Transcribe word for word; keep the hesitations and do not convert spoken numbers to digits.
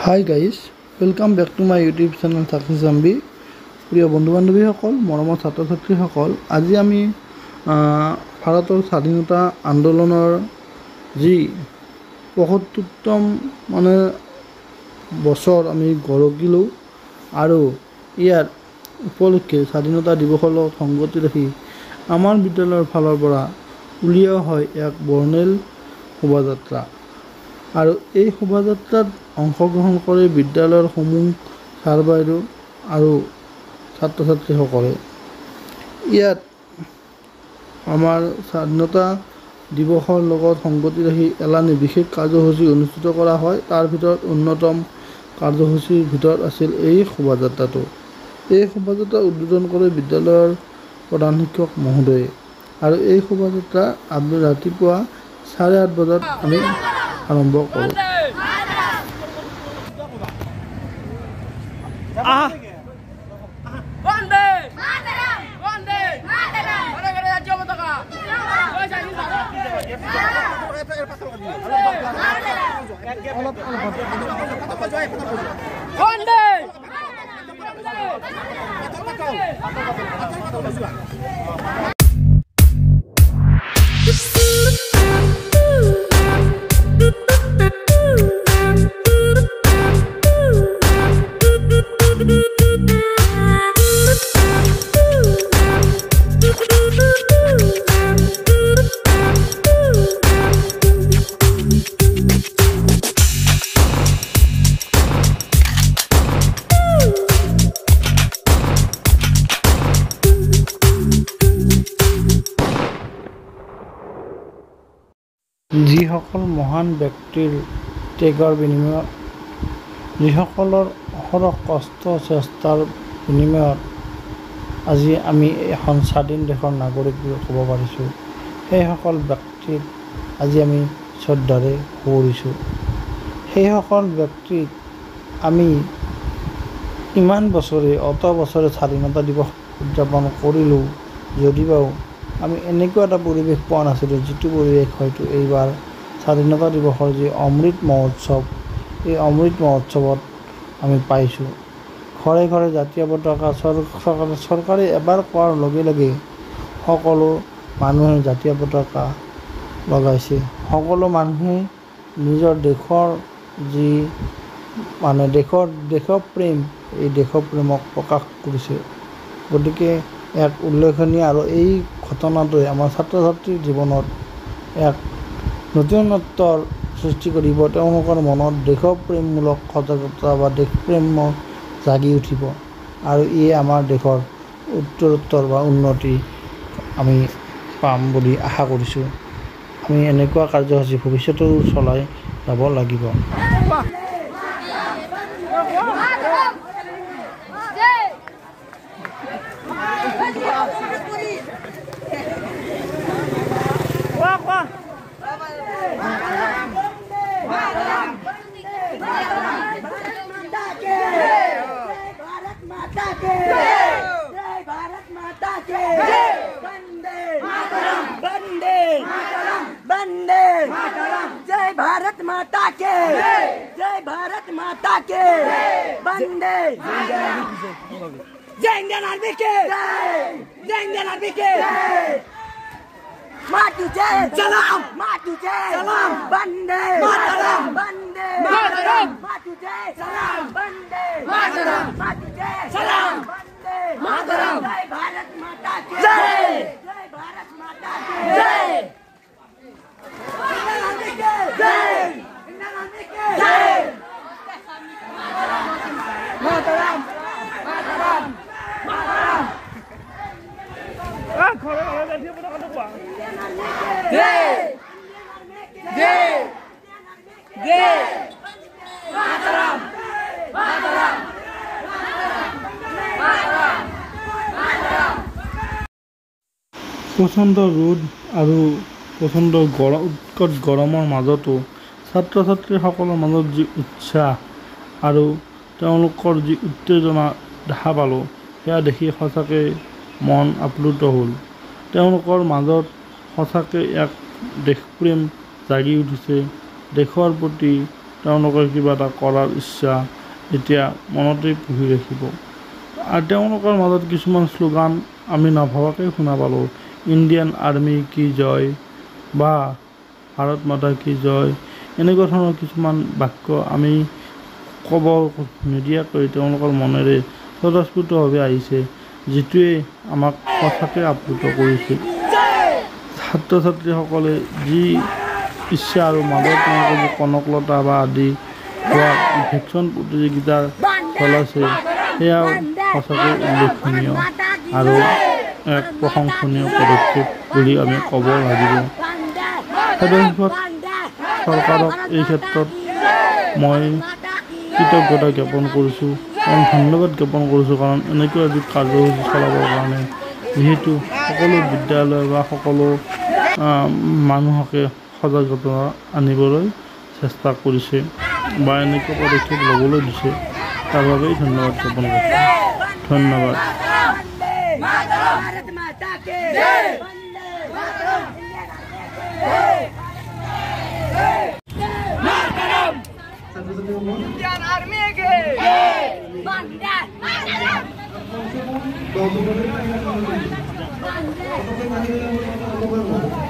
Hi guys, welcome back to my YouTube channel Procession. প্ৰিয় বন্ধু বান্ধৱীসকল, মৰমৰ ছাত্ৰ ছাত্ৰীসকল, আজি আমি ভাৰতৰ স্বাধীনতা আন্দোলনৰ যি পঁয়সত্তৰতম মানে বছৰ আমি গঢ়িলোঁ আৰু ইয়াৰ উপলক্ষে স্বাধীনতা দিৱসৰ লগত সংগতি ৰাখি আমাৰ বিদ্যালয়ৰ ফালৰ পৰা উলিওৱা হয় এক বৰ্ণিল শোভাযাত্ৰা। আৰু এই শোভাযাত্ৰাত অংশগ্ৰহণ কৰি বিদ্যালয়ৰ সমূহ ছাৰ বাইদেউ আৰু ছাত্ৰ ছাত্ৰীসকলে ইয়াত আমাৰ স্বাধীনতা দিৱসৰ লগত সংগতি ৰাখি এলানি বিশেষ কাৰ্যসূচী অনুষ্ঠিত কৰা হয়। তাৰ ভিতৰত অন্যতম কাৰ্যসূচীৰ ভিতৰত আছিল এই শোভাযাত্ৰাটো। এই শোভাযাত্ৰা উদ্বোধন কৰে বিদ্যালয়ৰ প্ৰধান শিক্ষক মহোদয়ে। আৰু এই শোভাযাত্ৰা আমি ৰাতিপুৱা চাৰে আঠ বজাত আমি আৰম্ভ কৰোঁ। Ah. Bande. Bande. Ada ada aja betaka. Bande. যিসকল মহান ব্যক্তিৰ ত্যাগৰ বিনিময়ত, যিসকলৰ অহৰহ কষ্ট চেষ্টাৰ বিনিময়ত আজি আমি এখন স্বাধীন দেশৰ নাগৰিক বুলি ক'ব পাৰিছোঁ, সেইসকল ব্যক্তিক আজি আমি শ্ৰদ্ধাৰে সোঁৱৰিছোঁ। সেইসকল ব্যক্তিক আমি ইমান বছৰে অত বছৰে স্বাধীনতা দিৱস উদযাপন কৰিলোঁ যদিও আমি এনেকুৱা এটা পৰিৱেশ পোৱা নাছিলোঁ, যিটো পৰিৱেশ হয়তো এইবাৰ স্বাধীনতা দিৱসৰ যি অমৃত মহোৎসৱ, এই অমৃত মহোৎসৱত আমি পাইছোঁ। ঘৰে ঘৰে জাতীয় পতাকা চৰকাৰে চৰকাৰে এবাৰ কোৱাৰ লগে লগে সকলো মানুহে জাতীয় পতাকা লগাইছে। সকলো মানুহে নিজৰ দেশৰ যি মানে দেশৰ দেশপ্ৰেম, এই দেশপ্ৰেমক প্ৰকাশ কৰিছে। গতিকে এক উল্লেখনীয় আৰু এই ঘটনাটোৱে আমাৰ ছাত্ৰ ছাত্ৰীৰ জীৱনত এক নতুনত্বৰ সৃষ্টি কৰিব। তেওঁলোকৰ মনত দেশপ্ৰেমমূলক সজাগতা বা দেশপ্ৰেম জাগি উঠিব আৰু ইয়ে আমাৰ দেশৰ উত্তৰোত্তৰ বা উন্নতি আমি পাম বুলি আশা কৰিছোঁ। আমি এনেকুৱা কাৰ্যসূচী ভৱিষ্যতেও চলাই যাব লাগিব। जय भारत माता के, जय भारत माता के, बंदे जय इंडियन आर्मी के, जय इंडियन आर्मी के, मातु जय सलाम, मातु जय सलाम, बंदे मातरम, बंदे मातरम, मातु जय सलाम, बंदे मातरम, मातु जय सलाम, बंदे मातरम, जय भारत माता के, जय जय भारत माता के, जय इंडियन आर्मी के, जय इंडियन आर्मी के, जय मातरम, मातरम, मातरम। Ah, khore khore জাতীয় পতাকা তো কোৱা। जय जय जय मातरम, मातरम, मातरम, मातरम। প্ৰচণ্ড ৰ'দ আৰু প্ৰচণ্ড গৰম উৎকট গৰমৰ মাজতো ছাত্ৰ ছাত্ৰীসকলৰ মাজত যি উৎসাহ আৰু তেওঁলোকৰ যি উত্তেজনা দেখা পালোঁ, সেয়া দেখি সঁচাকৈ মন আপ্লুত হ'ল। তেওঁলোকৰ মাজত সঁচাকৈ এক দেশপ্ৰেম জাগি উঠিছে। দেশৰ প্ৰতি তেওঁলোকৰ কিবা এটা কৰাৰ ইচ্ছা এতিয়া মনতেই পুহি ৰাখিব। আৰু তেওঁলোকৰ মাজত কিছুমান শ্লোগান আমি নভবাকৈ শুনা পালোঁ, ইণ্ডিয়ান আৰ্মি কি জয় বা ভাৰত মাতা কি জয়, এনেকুৱা ধৰণৰ কিছুমান বাক্য আমি ক'ব নিদিয়াকৈ তেওঁলোকৰ মনেৰে স্বতঃস্ফূৰ্তভাৱে আহিছে, যিটোৱে আমাক সঁচাকৈ আপ্লুত কৰিছিল। ছাত্ৰ ছাত্ৰীসকলে যি ইচ্ছা আৰু মাজত তেওঁলোকৰ যি কনকলতা বা আদি হোৱা ভেকশ্যন প্ৰতিযোগিতা চলাইছে, সেয়াও সঁচাকৈ উল্লেখনীয় আৰু এক প্ৰশংসনীয় পদক্ষেপ বুলি আমি ক'ব লাগিব। সদস্যত চৰকাৰক এই ক্ষেত্ৰত মই কৃতজ্ঞতা জ্ঞাপন কৰিছোঁ, কাৰণ ধন্যবাদ জ্ঞাপন কৰিছোঁ, কাৰণ এনেকুৱা এবিধ কাৰ্যসূচী চলাবৰ কাৰণে যিহেতু সকলো বিদ্যালয় বা সকলো মানুহকে সজাগতা আনিবলৈ চেষ্টা কৰিছে বা এনেকুৱা পদক্ষেপ ল'বলৈ দিছে, তাৰ বাবেই ধন্যবাদ জ্ঞাপন কৰিছোঁ। ধন্যবাদ। Indian Army ke Bande Mataram